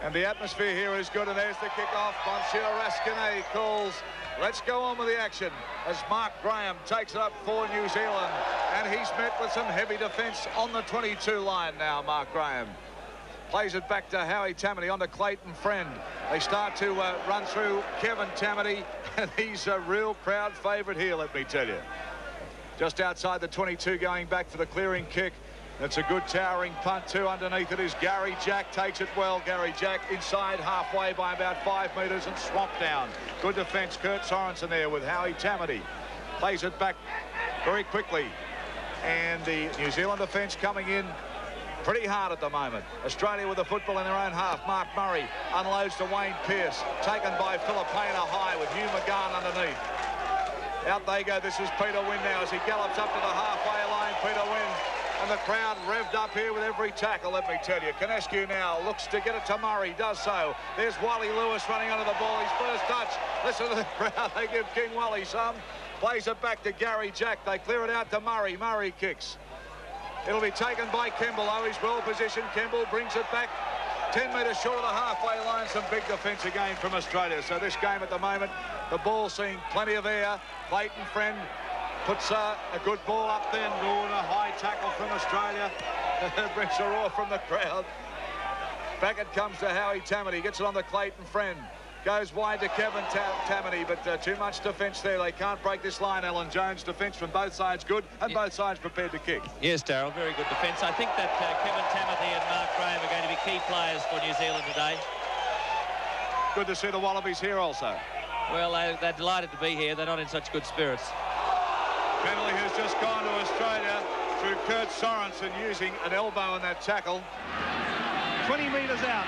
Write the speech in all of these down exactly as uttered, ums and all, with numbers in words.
And the atmosphere here is good, and there's the kick-off. Monsieur Rascanet calls, let's go on with the action, as Mark Graham takes it up for New Zealand, and he's met with some heavy defence on the twenty-two line now, Mark Graham. Plays it back to Howie Tamati, on to Clayton Friend. They start to uh, run through Kevin Tamati, and he's a real crowd favourite here, let me tell you. Just outside the twenty-two, going back for the clearing kick. That's a good towering punt too. Underneath it is Gary Jack. Takes it well. Gary Jack inside halfway by about five metres and swamped down. Good defence. Kurt Sorensen there with Howie Tamati. Plays it back very quickly. And the New Zealand defence coming in pretty hard at the moment. Australia with the football in their own half. Mark Murray unloads to Wayne Pearce. Taken by Filipina high with Hugh McGahn underneath. Out they go. This is Peter Wynn now as he gallops up to the halfway line. Peter Wynn. And the crowd revved up here with every tackle, let me tell you. Canescu now looks to get it to Murray, does so. There's Wally Lewis running under the ball, his first touch. Listen to the crowd, they give King Wally some. Plays it back to Gary Jack. They clear it out to Murray. Murray kicks. It'll be taken by Kemble. Oh, he's well positioned. Kemble brings it back ten metres short of the halfway line. Some big defence again from Australia. So this game at the moment, the ball seeing plenty of air. Clayton Friend puts uh, a good ball up there. Oh, and a high tackle from Australia. Brings a roar from the crowd. Back it comes to Howie Tamati. Gets it on to Clayton Friend. Goes wide to Kevin Tamati, but uh, too much defence there. They can't break this line. Alan Jones, defence from both sides good, and both sides prepared to kick. Yes, Darryl, very good defence. I think that uh, Kevin Tamati and Mark Graham are going to be key players for New Zealand today. Good to see the Wallabies here also. Well, they, they're delighted to be here. They're not in such good spirits. Penalty has just gone to Australia through Kurt Sorensen using an elbow in that tackle. twenty metres out.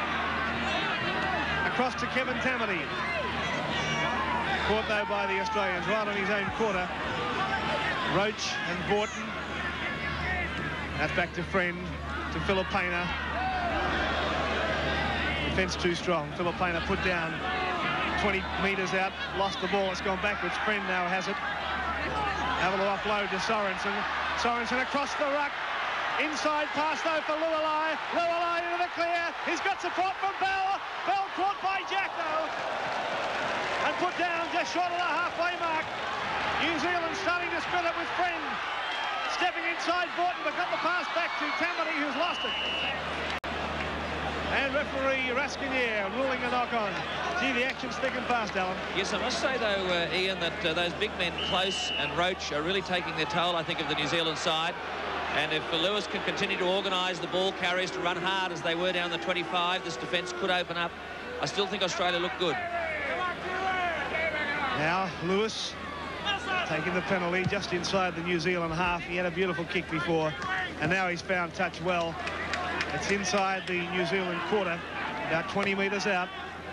Across to Kevin Tamati. Caught though by the Australians right on his own quarter. Roach and Borton. That's back to Friend, to Filipina. Defence too strong. Filipina put down twenty metres out. Lost the ball. It's gone backwards. Friend now has it. Able to offload to Sorensen. Sorensen across the ruck. Inside pass though for Lualai. Lualai into the clear. He's got support from Bell. Bell caught by Jack though. And put down just short of the halfway mark. New Zealand starting to spin it with Friend. Stepping inside Borton, but got the pass back to Tamati, who's lost it. And referee Rascanier ruling a knock on. Gee, the action's thick and fast, Alan. Yes, I must say, though, uh, Ian, that uh, those big men, Close and Roach, are really taking their toll, I think, of the New Zealand side. And if Lewis can continue to organise the ball carriers to run hard as they were down the twenty-five, this defence could open up. I still think Australia look good. Now, Lewis taking the penalty just inside the New Zealand half. He had a beautiful kick before, and now he's found touch well. It's inside the New Zealand quarter, about twenty metres out.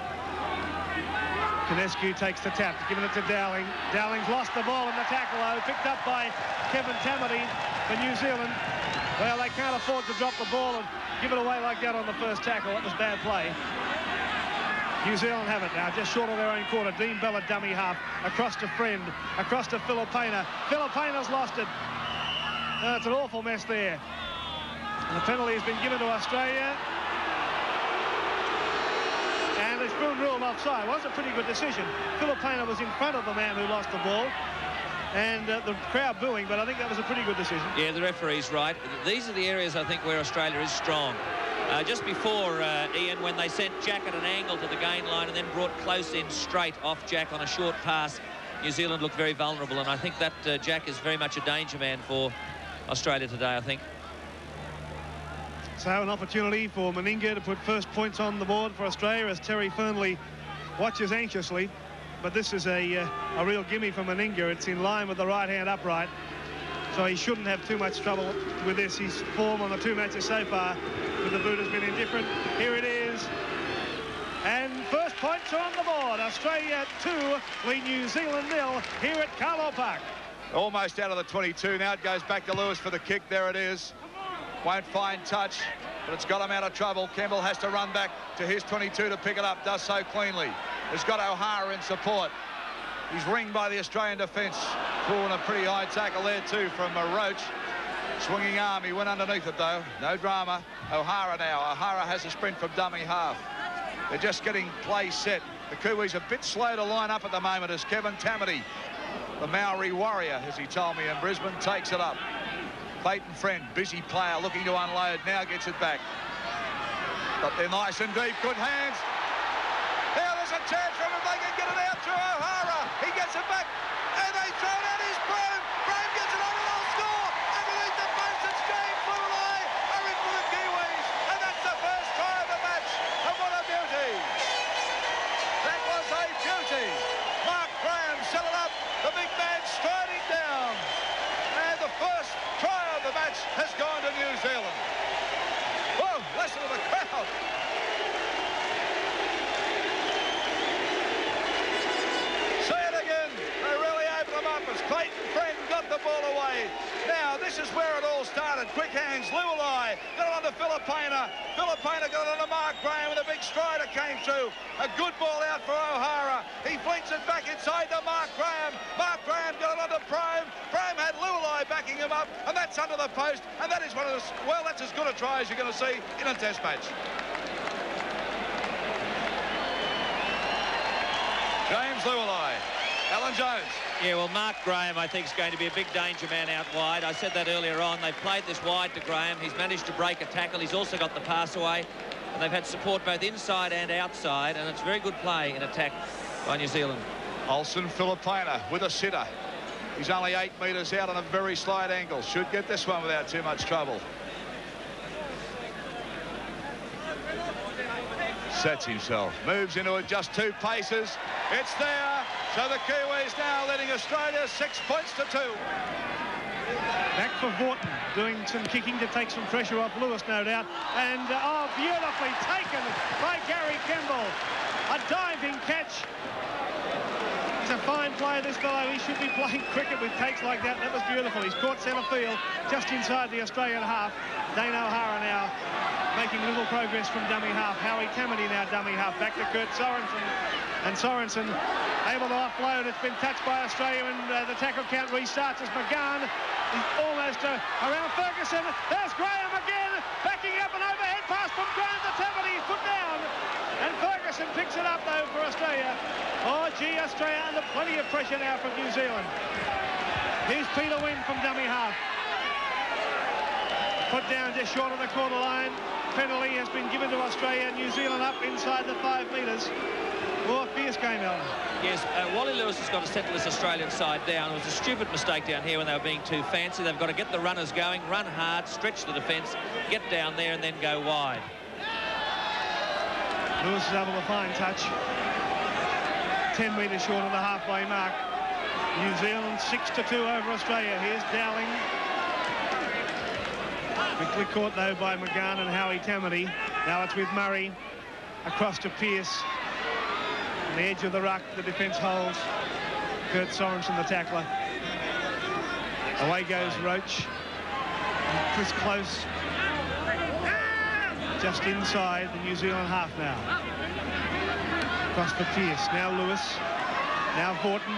Canescu takes the tap, giving it to Dowling. Dowling's lost the ball in the tackle, though, picked up by Kevin Tamati for New Zealand. Well, they can't afford to drop the ball and give it away like that on the first tackle. That was bad play. New Zealand have it now, just short of their own quarter. Dean Bell, a dummy half, across to Friend, across to Filipina. Filipina's lost it. Uh, it's an awful mess there. And the penalty has been given to Australia. And it's been ruled offside. Well, that's a pretty good decision. Filipina was in front of the man who lost the ball. And uh, the crowd booing, but I think that was a pretty good decision. Yeah, the referee's right. These are the areas, I think, where Australia is strong. Uh, just before, uh, Ian, when they sent Jack at an angle to the gain line and then brought Close in straight off Jack on a short pass, New Zealand looked very vulnerable, and I think that uh, Jack is very much a danger man for Australia today, I think. So an opportunity for Meninga to put first points on the board for Australia as Terry Fernley watches anxiously. But this is a, uh, a real gimme for Meninga. It's in line with the right-hand upright. So he shouldn't have too much trouble with this. His form on the two matches so far with the boot has been indifferent. Here it is. And first points are on the board. Australia two, lead New Zealand nil here at Carlo Park. Almost out of the twenty-two. Now it goes back to Lewis for the kick. There it is. Won't find touch, but it's got him out of trouble. Campbell has to run back to his twenty-two to pick it up. Does so cleanly. He's got O'Hara in support. He's ringed by the Australian defence. Pulling a pretty high tackle there too from uh, Roach. Swinging arm. He went underneath it though. No drama. O'Hara now. O'Hara has a sprint from dummy half. They're just getting play set. The Kiwis a bit slow to line up at the moment as Kevin Tamati, the Maori warrior, as he told me in Brisbane, takes it up. Clayton Friend, busy player, looking to unload, now gets it back. But they're nice and deep, good hands. Now there's a chance for him if they can get it out to O'Hara. He gets it back, and they throw it out his Brome. Brome gets it on and they'll score. Underneath the post, it's James Lulai. A ring for the Kiwis, and that's the first try of the match. And what a beauty. That was a beauty. Mark Graham set it up. The big man striding down. And the first try of the match has gone to New Zealand. Whoa, listen to the crowd. Say it again. They really opened them up as Clayton Friend got the ball away. Now, this is where it all started. Quick hands, Lualai got it on to Filipina. Filipina got it on to Mark Graham, and a big strider came through. A good ball out for O'Hara. He flinks it back inside to Mark Graham. Mark Graham got it on to Prome. Prome had Lualai backing him up, and that's under the post. And that is one of the, well, that's as good a try as you're going to see in a test match. James Lualai. Alan Jones. Yeah, well, Mark Graham, I think, is going to be a big danger man out wide. I said that earlier on. They've played this wide to Graham. He's managed to break a tackle. He's also got the pass away. And they've had support both inside and outside. And it's very good play in attack by New Zealand. Olsen Filipina with a sitter. He's only eight metres out on a very slight angle. Should get this one without too much trouble. Sets himself. Moves into it just two paces. It's there. So the Kiwis now leading Australia six points to two. Back for Vorton, doing some kicking to take some pressure off Lewis, no doubt. And, uh, oh, beautifully taken by Gary Kimball. A diving catch. He's a fine player, this fellow. He should be playing cricket with takes like that. That was beautiful. He's caught centre field just inside the Australian half. Dane O'Hara now making little progress from dummy half. Howie Tamati now dummy half. Back to Kurt Sorensen. And Sorensen able to offload. It's been touched by Australia, and uh, the tackle count restarts as McGann is almost uh, around Ferguson. There's Graham again, backing up an overhead pass from Graham to Tamati. He's put down. And Ferguson picks it up, though, for Australia. Oh, gee, Australia under plenty of pressure now from New Zealand. Here's Peter Wynn from dummy half. Put down just short of the quarter line. Penalty has been given to Australia. New Zealand up inside the five metres. Oh, a fierce game, Alan. Yes, uh, Wally Lewis has got to settle this Australian side down. It was a stupid mistake down here when they were being too fancy. They've got to get the runners going, run hard, stretch the defence, get down there and then go wide. Lewis is able to find touch. ten metres short of the halfway mark. New Zealand six to two over Australia. Here's Dowling. Quickly caught, though, by McGann and Howie Tamati. Now it's with Murray. Across to Pearce. On the edge of the ruck, the defence holds. Kurt Sorensen, the tackler. Away goes Roach. And Chris Close. Just inside the New Zealand half now. Across for Pearce. Now Lewis. Now Vorton.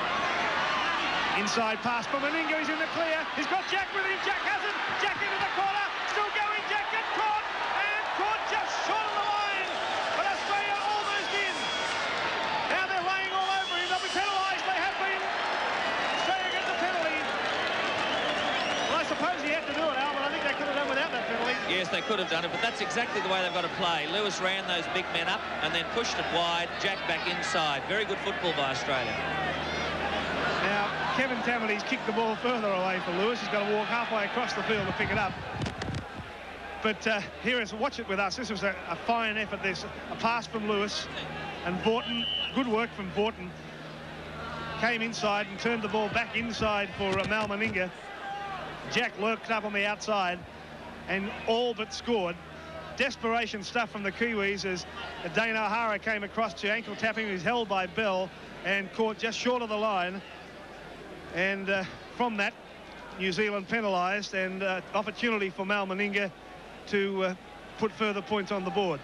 Inside pass from Meninga. He's in the clear. He's got Jack with him. Jack has it. Jack into the corner. Still going. Jack gets caught. And caught just short of the line. But Australia almost in. Now they're laying all over him. They'll be penalised. They have been. Australia gets the penalty. Well, I suppose he had to do it, Al, but I think they could have done without that penalty. Yes, they could have done it, but that's exactly the way they've got to play. Lewis ran those big men up and then pushed it wide. Jack back inside. Very good football by Australia. Now, Kevin Tamati's kicked the ball further away for Lewis. He's got to walk halfway across the field to pick it up. But uh, here is, watch it with us. This was a, a fine effort. There's a pass from Lewis. And Vorton, good work from Vorton. Came inside and turned the ball back inside for uh, Mal Meninga. Jack lurked up on the outside and all but scored. Desperation stuff from the Kiwis as Dane O'Hara came across to ankle tapping. He was held by Bell and caught just short of the line. And uh, from that, New Zealand penalised, and uh, opportunity for Mal Meninga to uh, put further points on the board.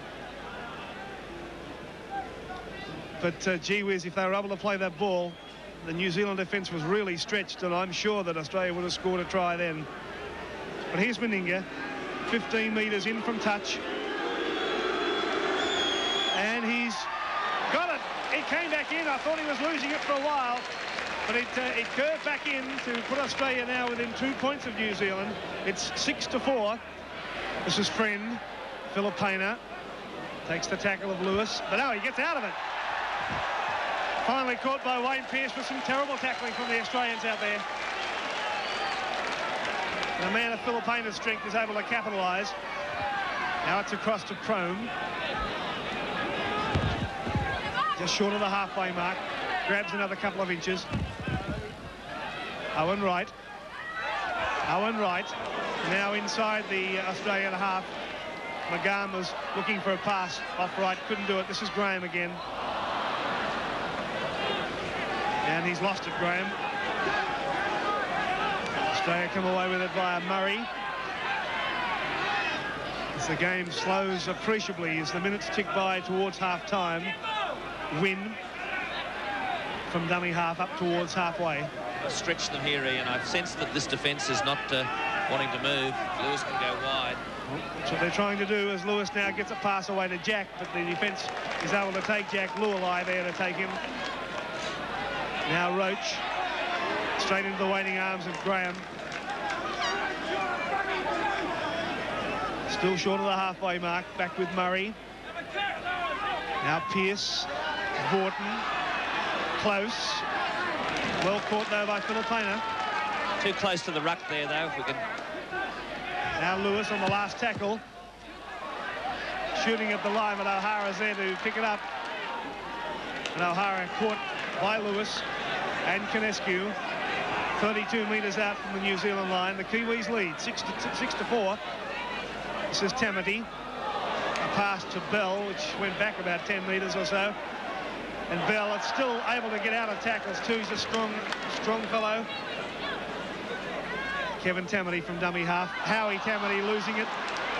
But uh, gee whiz, if they were able to play that ball, the New Zealand defence was really stretched, and I'm sure that Australia would have scored a try then. But here's Meninga, fifteen metres in from touch. he came back in. I thought he was losing it for a while, but it, uh, it curved back in to put Australia now within two points of New Zealand. It's six to four. This is friend Filipina. Takes the tackle of Lewis, but no, he gets out of it. Finally caught by Wayne Pearce with some terrible tackling from the Australians out there. And a man of Filipina's strength is able to capitalise. Now it's across to Crome. Just short of the halfway mark. Grabs another couple of inches. Owen Wright. Owen Wright. Now inside the Australian half. McGahn was looking for a pass off right. Couldn't do it. This is Graham again. And he's lost it, Graham. Australia come away with it via Murray. As the game slows appreciably as the minutes tick by towards half-time. Win from dummy half up towards halfway. Stretch them here, Ian. I've sensed that this defence is not uh, wanting to move. Lewis can go wide. That's what they're trying to do as Lewis now gets a pass away to Jack, but the defence is able to take Jack. Lualai there to take him. Now Roach straight into the waiting arms of Graham. Still short of the halfway mark. Back with Murray. Now Pearce, Vorton, close. Well caught though by Filipina. Too close to the ruck there though, if we can. Now Lewis on the last tackle. Shooting at the line, but O'Hara's there to pick it up. And O'Hara caught by Lewis and Canescu. thirty-two metres out from the New Zealand line. The Kiwis lead, six to, six to four. This is Tamati. A pass to Bell, which went back about ten metres or so. And Bell is still able to get out of tackles too. He's a strong, strong fellow. Kevin Tamati from dummy half. Howie Tamati losing it.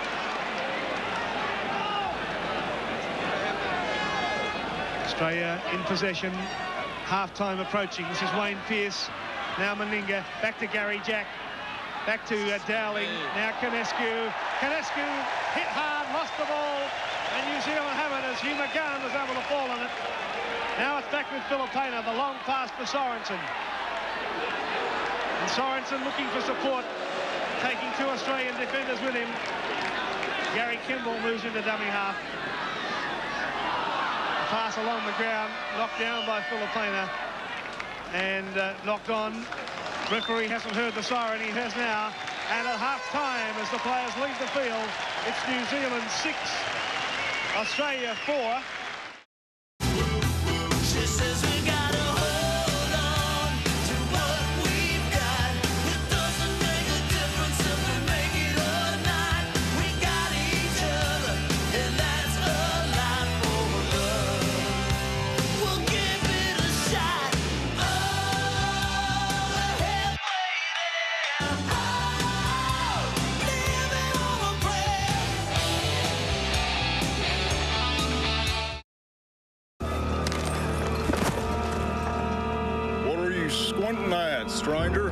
Australia in possession. Half-time approaching. This is Wayne Pearce. Now Meninga. Back to Gary Jack. Back to uh, Dowling. Now Canescu. Canescu hit hard, lost the ball. And New Zealand have it as Hugh McGahn was able to fall on it. Now it's back with Filipina. The long pass for Sorensen. And Sorensen looking for support. Taking two Australian defenders with him. Gary Kimball moves into dummy half. Pass along the ground, knocked down by Filipina and uh, knocked on. Referee hasn't heard the siren, he has now. And at half-time, as the players leave the field, it's New Zealand six, Australia four. She says we gotta hold on to what we've got. It doesn't make a difference if we make it or not. We got each other, and that's a lot for love. We'll give it a shot. Oh, halfway there. Oh, living on a prayer. What are you squinting at, stranger?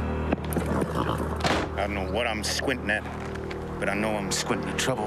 I don't know what I'm squinting at, but I know I'm squinting at trouble.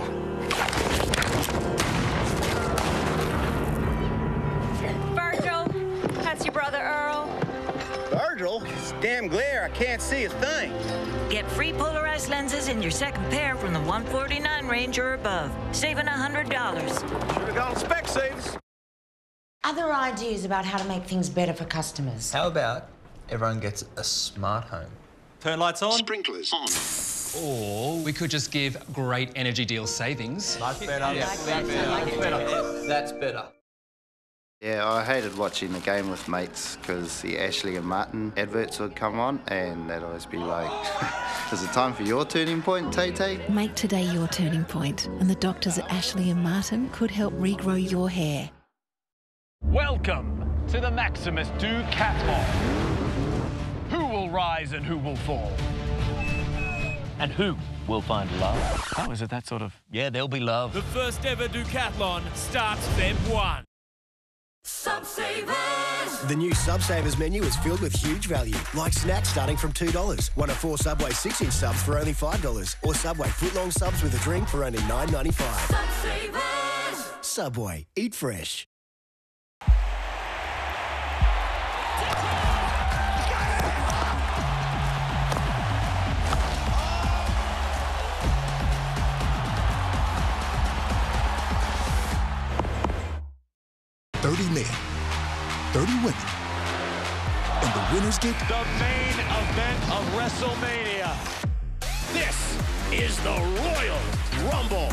Virgil, that's your brother Earl. Virgil? It's damn glare. I can't see a thing. Get free polarized lenses in your second pair from the one forty-nine range or above, saving one hundred dollars. Should've gone spec saves. Other ideas about how to make things better for customers? How about everyone gets a smart home? Turn lights on. Sprinklers on. Or we could just give great energy deal savings. That's better. Yeah. That's better. That's better. Yeah, I hated watching the game with mates because the Ashley and Martin adverts would come on and they'd always be like, is it time for your turning point, Tay-Tay? Make today your turning point, and the doctors at Ashley and Martin could help regrow your hair. Welcome to the Maximus Decathlon. Who will rise and who will fall? And who will find love? Oh, is it that sort of... Yeah, there'll be love. The first ever Decathlon starts February first. Subsavers! The new Subsavers menu is filled with huge value, like snacks starting from two dollars, one of four Subway six-inch subs for only five dollars, or Subway footlong subs with a drink for only nine ninety-five. Subsavers! Subway. Eat fresh. thirty women. And the winners get... The main event of WrestleMania. This is the Royal Rumble.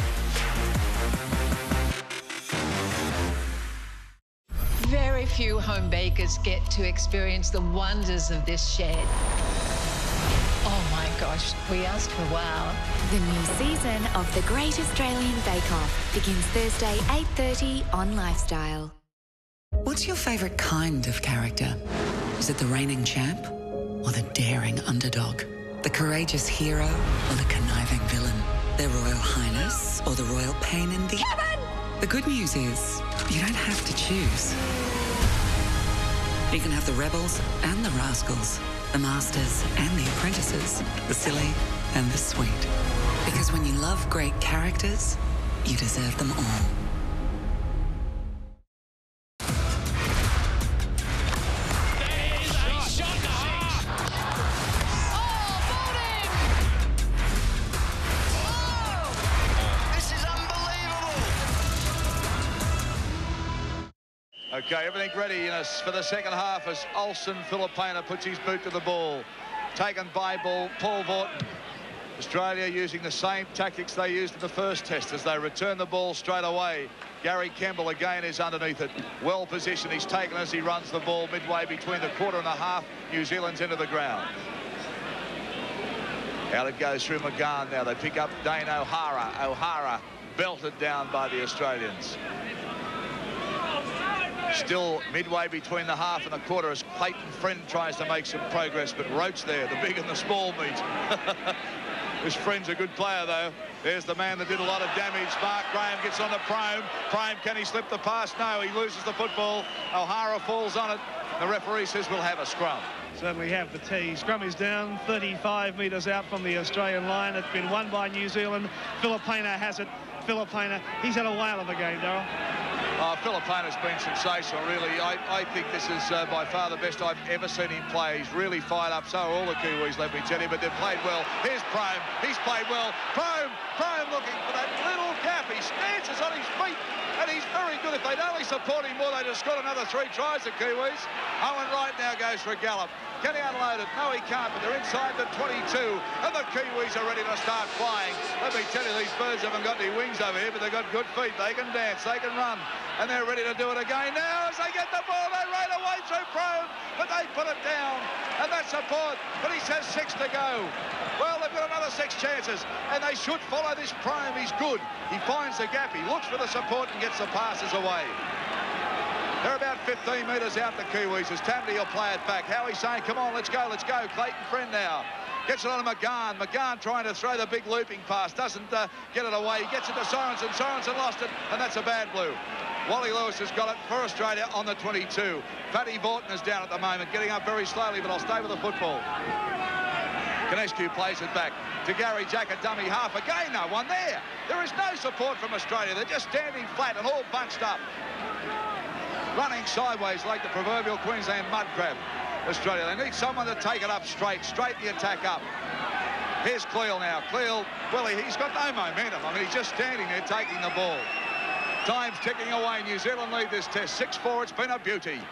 Very few home bakers get to experience the wonders of this shed. Oh my gosh, we asked for wow. The new season of The Great Australian Bake Off begins Thursday, eight thirty on Lifestyle. What's your favourite kind of character? Is it the reigning champ or the daring underdog? The courageous hero or the conniving villain? Their Royal Highness or the royal pain in the... Kevin! The good news is, you don't have to choose. You can have the rebels and the rascals, the masters and the apprentices, the silly and the sweet. Because when you love great characters, you deserve them all. Okay, everything ready in us for the second half as Olsen Filipina puts his boot to the ball. Taken by ball, Paul Vaughton. Australia using the same tactics they used in the first test as they return the ball straight away. Gary Campbell again is underneath it. Well positioned, he's taken as he runs the ball midway between the quarter and a half. New Zealand's into the ground. Out it goes through McGahn now. They pick up Dane O'Hara. O'Hara belted down by the Australians. Still midway between the half and the quarter as Clayton Friend tries to make some progress, but Roach there, the big and the small meat. This Friend's a good player, though. There's the man that did a lot of damage. Mark Graham gets on to Prome. Prome, can he slip the pass? No, he loses the football. O'Hara falls on it. The referee says we'll have a scrum. Certainly have the tee. Scrum is down thirty-five metres out from the Australian line. It's been won by New Zealand. Filipina has it. Filipina, he's had a whale of a game, Darryl. Oh, Filipina's been sensational, really. I, I think this is uh, by far the best I've ever seen him play. He's really fired up. So are all the Kiwis, let me tell you, but they've played well. Here's Prome. He's played well. Prome, Prome looking for that little gap. He stances on his feet, and he's very good. If they'd only support him more, they'd have scored another three tries, the Kiwis. Owen Wright now goes for a gallop. Can he unload it? No, he can't, but they're inside the twenty-two, and the Kiwis are ready to start flying. Let me tell you, these birds haven't got any wings over here, but they've got good feet. They can dance, they can run, and they're ready to do it again now as they get the ball. They raid away through Prome, but they put it down, and that's support, but he says six to go. Well, they've got another six chances, and they should follow this Prome. He's good. He finds the gap. He looks for the support and gets the passes away. They're about fifteen metres out, the Kiwis, as Tammy will play it back. Howie's saying, come on, let's go, let's go. Clayton Friend now. Gets it on to McGahn. McGahn trying to throw the big looping pass. Doesn't uh, get it away. He gets it to Sorensen. Sorensen lost it, and that's a bad blue. Wally Lewis has got it for Australia on the twenty-two. Paddy Vaughton is down at the moment, getting up very slowly, but I'll stay with the football. Kanescu plays it back to Gary Jack, a dummy half. Again, no one there. There is no support from Australia. They're just standing flat and all bunched up. Running sideways like the proverbial Queensland mud crab, Australia. They need someone to take it up straight, straight the attack up. Here's Cleal now. Cleal, well, he, he's got no momentum. I mean, he's just standing there taking the ball. Time's ticking away. New Zealand lead this test. six four, it's been a beauty.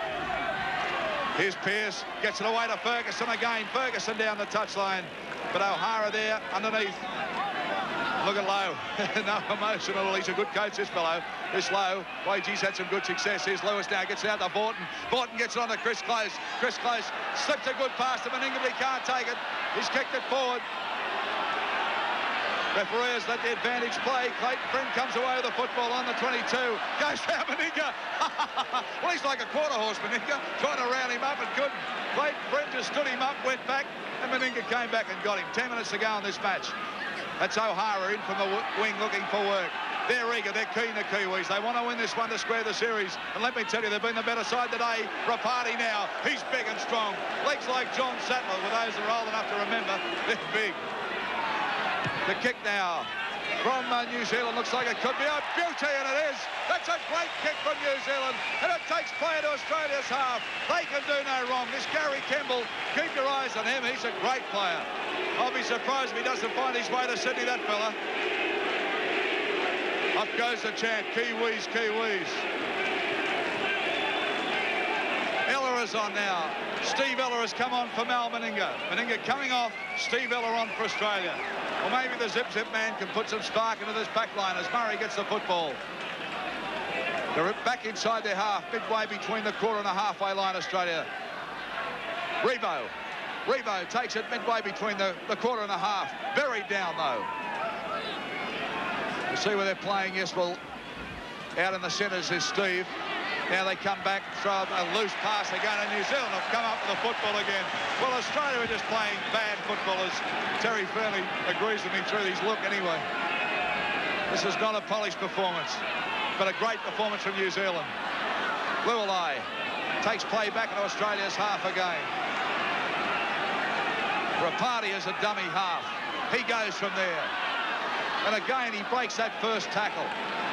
Here's Pearce, gets it away to Ferguson again. Ferguson down the touchline, but O'Hara there underneath. Look at Lowe. No emotion at all. He's a good coach, this fellow. This Lowe. Wage's had some good success. Here's Lewis now. Gets it out to Vaughton. Vaughton gets it on to Chris Close. Chris Close slips a good pass to Meninga, but he can't take it. He's kicked it forward. Referee has let the advantage play. Clayton Friend comes away with the football on the twenty-two. Goes down Meninga. Well, he's like a quarter horse, Meninga. Trying to round him up and couldn't. Clayton Friend just stood him up, went back, and Meninga came back and got him. Ten minutes to go in this match. That's O'Hara in from the wing looking for work. They're eager, they're keen, the Kiwis. They want to win this one to square the series. And let me tell you, they've been the better side today. Rapati now, he's big and strong. Legs like John Sattler, with those that are old enough to remember, they're big. The kick now from uh, New Zealand looks like it could be a beauty, and it is. That's a great kick from New Zealand, and it takes play into Australia's half. They can do no wrong. This Gary Campbell, keep your eyes on him. He's a great player. I'll be surprised if he doesn't find his way to Sydney, that fella. Up goes the chant, Kiwis, Kiwis. Meninga's on now. Steve Ella has come on for Mal Meninga. Meninga coming off, Steve Ella on for Australia. Or maybe the zip-zip man can put some spark into this back line as Murray gets the football. They're back inside their half, midway between the quarter and the halfway line, Australia. Rebo. Rebo takes it midway between the, the quarter and the half. Buried down, though. We'll see where they're playing. Yes, well, out in the centres is Steve. Now they come back, throw a loose pass again, and New Zealand have come up with the football again. Well, Australia are just playing bad footballers. Terry Fernley agrees with me through his look anyway. This is not a polished performance, but a great performance from New Zealand. Lualai takes play back into Australia's half again. Rapati is a dummy half. He goes from there. And again, he breaks that first tackle.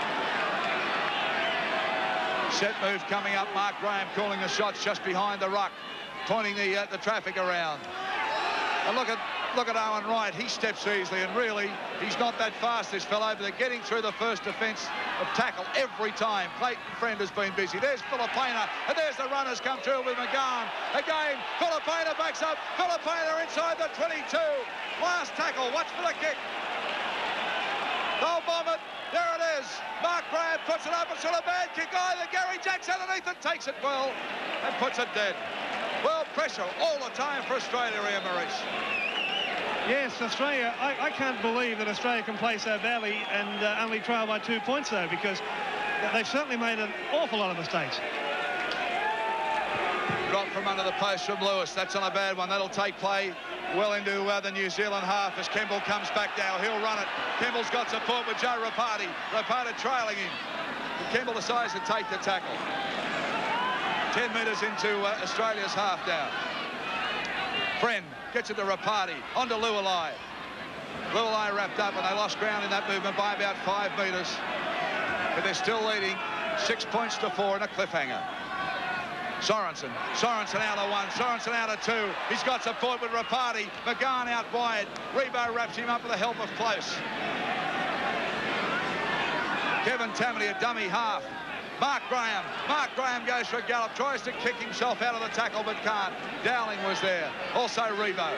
Set move coming up. Mark Graham calling the shots just behind the ruck, pointing the uh, the traffic around. And look at look at Owen Wright. He steps easily, and really, he's not that fast, this fellow, but they're getting through the first defence of tackle every time. Clayton Friend has been busy. There's Filipina, and there's the runners come through with McGahn. Again, Filipina backs up. Filipina inside the twenty-two. Last tackle. Watch for the kick. They'll bomb it. There it is. Mark Graham puts it up. It's not a bad kick either. Gary Jack's underneath and takes it well and puts it dead. Well, pressure all the time for Australia here, Maurice. Yes, Australia. I, I can't believe that Australia can play so badly and uh, only trail by two points, though, because they've certainly made an awful lot of mistakes. Drop from under the post from Lewis. That's not a bad one. That'll take play well into uh, the New Zealand half as Kemble comes back now. He'll run it. Kemble's got support with Joe Rapati. Rapati trailing him. And Kemble decides to take the tackle. Ten metres into uh, Australia's half now. Friend gets it to Rapati. On to Lualai. Lualai wrapped up, and they lost ground in that movement by about five metres. But they're still leading six points to four in a cliffhanger. Sorensen. Sorensen out of one. Sorensen out of two. He's got support with Rapati. McGahn out wide. Rebo wraps him up with the help of Close. Kevin Tammany, a dummy half. Mark Graham. Mark Graham goes for a gallop. Tries to kick himself out of the tackle, but can't. Dowling was there. Also Rebo.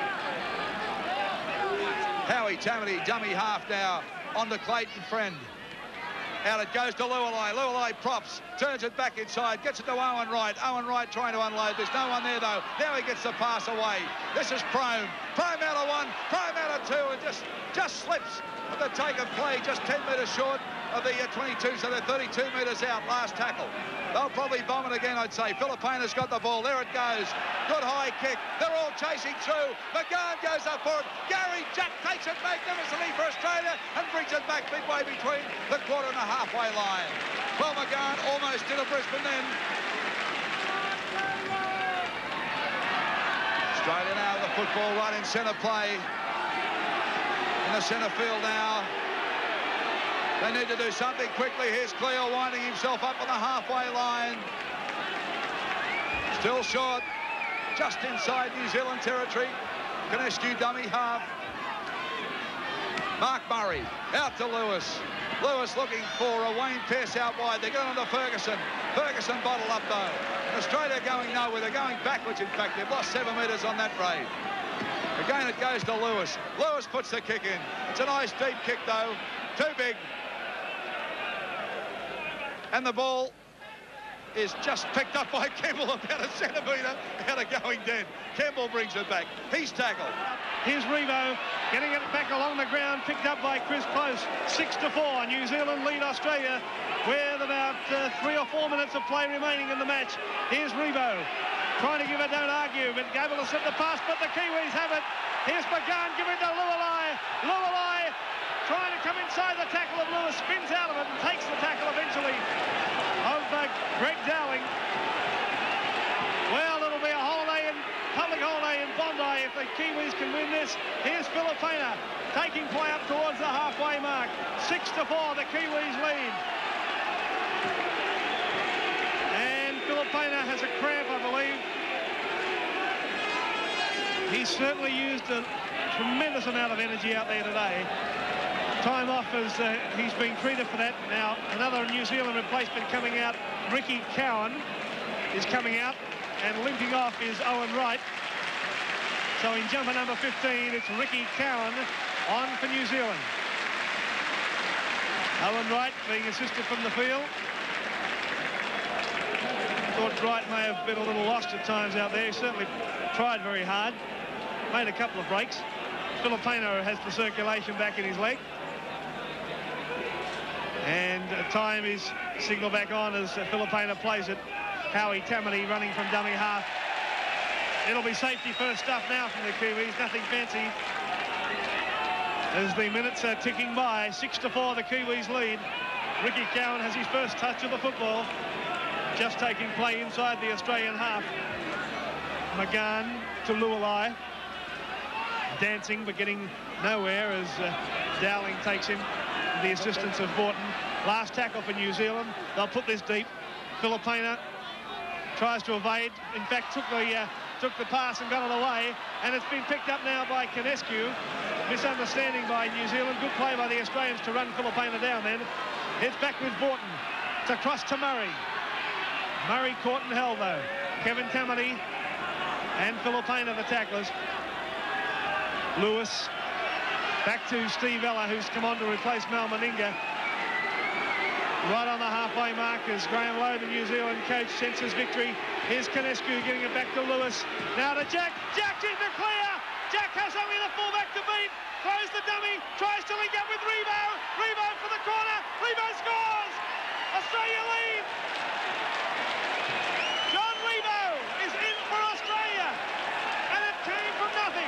Howie Tammany, dummy half now. On to Clayton Friend. Out it goes to Lualai. Lualai props, turns it back inside, gets it to Owen Wright. Owen Wright trying to unload. There's no one there, though. Now he gets the pass away. This is Prome. Prome out of one, Prome out of two, and just, just slips at the take of play, just ten metres short of the uh, twenty-two, so they're thirty-two metres out. Last tackle. They'll probably bomb it again, I'd say. Filipina's got the ball. There it goes. Good high kick. They're all chasing through. McGahn goes up for it. Gary Jack takes it magnificently for Australia and brings it back midway between the quarter and the halfway line. Well, McGahn almost did a Brisbane then. Australia now with the football right in centre play. In the centre field now. They need to do something quickly. Here's Cleo winding himself up on the halfway line. Still short. Just inside New Zealand territory. Konescu dummy half. Mark Murray out to Lewis. Lewis looking for a Wayne Pearce out wide. They're going on to Ferguson. Ferguson bottled up though. Australia going nowhere. They're going backwards, in fact. They've lost seven metres on that raid. Again it goes to Lewis. Lewis puts the kick in. It's a nice deep kick though. Too big. And the ball is just picked up by Kemble about a centimetre out of going dead. Kemble brings it back. He's tackled. Here's Rebo getting it back along the ground, picked up by Chris Close. Six to four. New Zealand lead Australia with about uh, three or four minutes of play remaining in the match. Here's Rebo trying to give it, don't argue, but able to set the pass, but the Kiwis have it. Here's McGahn giving to Lualai. Lualai trying to come inside the tackle of Lewis, spins out of it and takes the tackle eventually of uh, Greg Dowling. Well, it'll be a holiday in, public holiday in Bondi if the Kiwis can win this. Here's Filipina taking play up towards the halfway mark. Six to four, the Kiwis lead. And Filipina has a cramp, I believe. He's certainly used a tremendous amount of energy out there today. Time off as uh, he's being treated for that. Now, another New Zealand replacement coming out. Ricky Cowan is coming out. and limping off is Owen Wright. So in jumper number fifteen, it's Ricky Cowan on for New Zealand. Owen Wright being assisted from the field. Thought Wright may have been a little lost at times out there. He certainly tried very hard. Made a couple of breaks. Filipino has the circulation back in his leg. And time is signal back on as Filipino plays it. Howie Tammany running from dummy half. It'll be safety first stuff now from the Kiwis, nothing fancy. As the minutes are ticking by, six to four, the Kiwis lead. Ricky Cowan has his first touch of the football, just taking play inside the Australian half. McGann to Lualai, dancing but getting nowhere as uh, Dowling takes him. The assistance of Borton. Last tackle for New Zealand. They'll put this deep. Filipina tries to evade. In fact, took the uh, took the pass and got it away, and it's been picked up now by Canescu. Misunderstanding by New Zealand. Good play by the Australians to run Filipina down then. It's back with Borton. It's across to Murray. Murray caught and held though. Kevin Tammany and Filipina the tacklers. Lewis back to Steve Ella, who's come on to replace Mal Meninga. Right on the halfway mark as Graham Lowe, the New Zealand coach, senses victory. Here's Canescu getting it back to Lewis. Now to Jack. Jack's in the clear. Jack has only the fullback to beat. Throws the dummy. Tries to link up with Rebo. Rebo for the corner. Rebo scores. Australia lead. John Rebo is in for Australia. And it came from nothing.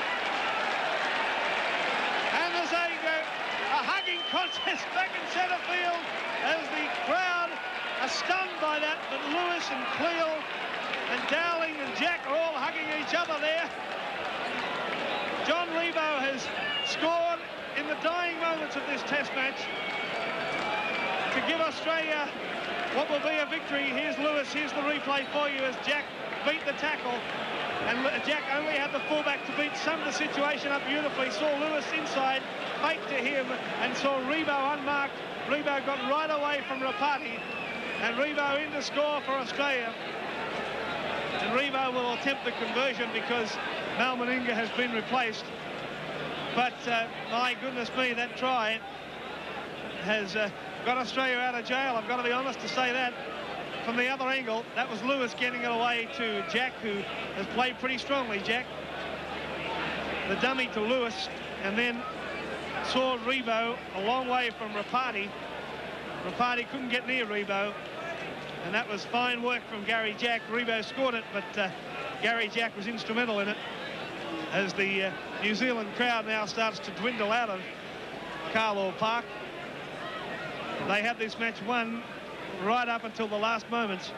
And there's a, a hugging contest back in centre field as the crowd are stunned by that, but Lewis and Cleo and Dowling and Jack are all hugging each other there. John Rebo has scored in the dying moments of this test match to give Australia what will be a victory. Here's Lewis, here's the replay for you as Jack beat the tackle. And Jack only had the fullback to beat, summed the situation up beautifully. Saw Lewis inside, faked to him, and saw Rebo unmarked. Rebo got right away from Rapati, and Rebo in to score for Australia. And Rebo will attempt the conversion because Mal Meninga has been replaced. But uh, my goodness me, that try has uh, got Australia out of jail. I've got to be honest to say that. From the other angle, that was Lewis getting it away to Jack, who has played pretty strongly, Jack. The dummy to Lewis, and then saw Rebo a long way from Rapati. Rapati couldn't get near Rebo, and that was fine work from Gary Jack. Rebo scored it, but uh, Gary Jack was instrumental in it as the uh, New Zealand crowd now starts to dwindle out of Carlaw Park. They had this match won right up until the last moments,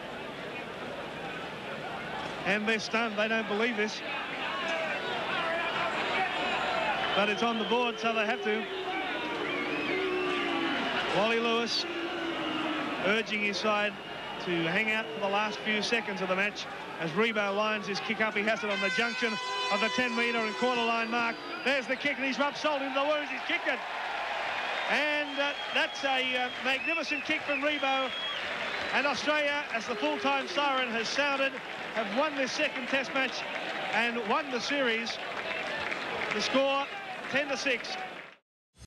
and they're stunned. They don't believe this, but it's on the board, so they have to. Wally Lewis urging his side to hang out for the last few seconds of the match as Rebo lines his kick up. He has it on the junction of the ten metre and quarter line mark. There's the kick, and he's rubbed salt into the wounds. He's kicked it. And uh, that's a uh, magnificent kick from Rebo. And Australia, as the full-time siren has sounded, have won this second test match and won the series. The score, ten to six.